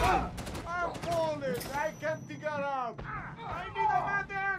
I'm falling. I can't figure out. I need a medic.